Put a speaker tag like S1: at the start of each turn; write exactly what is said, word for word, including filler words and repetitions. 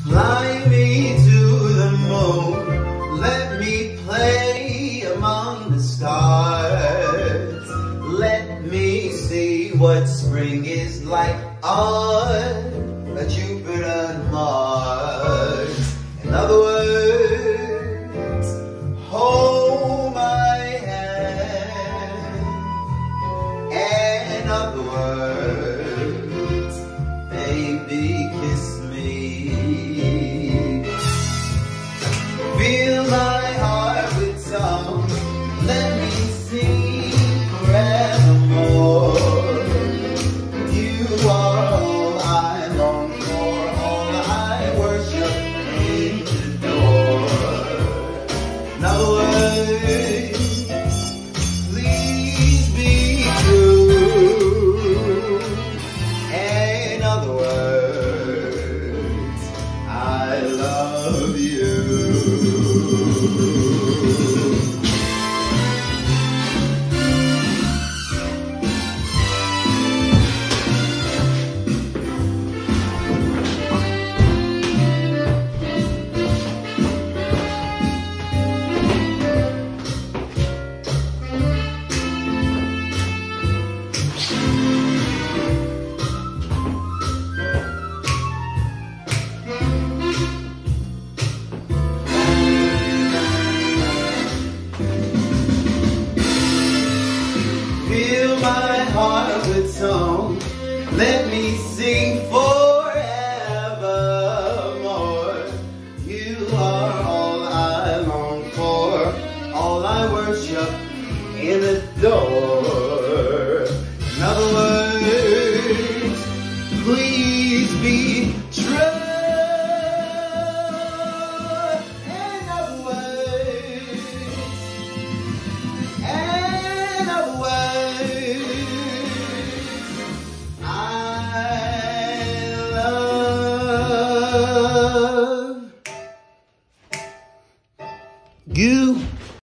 S1: Fly me to the moon, let me play among the stars. Let me see what spring is like on a Jupiter and Mars. In other words, hold my hand. In other words, baby, kiss me. Fill my heart with song, let me sing forevermore. You are all I long for, all I worship and adore. In other words, please be true. In other words, I love you. Fill my heart with song, let me sing forevermore. You are all I long for, all I worship and adore. In other words, please be true. In other words, in other words, I love you.